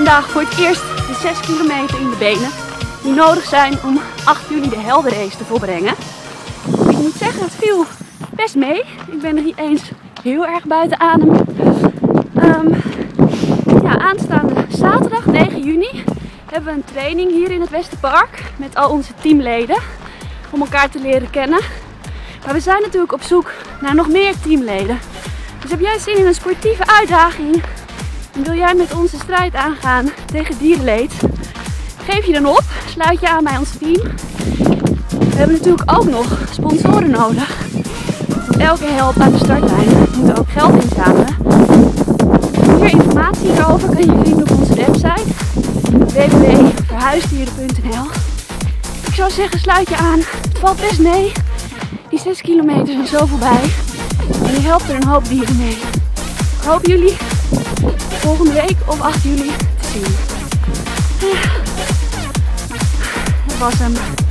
vandaag voor het eerst de 6 kilometer in de benen die nodig zijn om 8 juli de Heldenrace te volbrengen. Ik moet zeggen, het viel best mee. Ik ben er niet eens heel erg buiten adem. Aanstaande zaterdag 9 juni hebben we een training hier in het Westerpark met al onze teamleden om elkaar te leren kennen. Maar we zijn natuurlijk op zoek naar nog meer teamleden. Dus heb jij zin in een sportieve uitdaging en wil jij met ons de strijd aangaan tegen dierenleed? Geef je dan op, sluit je aan bij ons team. We hebben natuurlijk ook nog sponsoren nodig. Want elke help aan de startlijn moet ook geld inzamelen. Meer informatie hierover kun je vinden op onze website www.verhuisdieren.nl. Ik zou zeggen, sluit je aan. Het valt best mee. Die 6 kilometer zijn zo voorbij. En je helpt er een hoop dieren mee. Ik hoop jullie volgende week op 8 juli te zien. Dat was hem.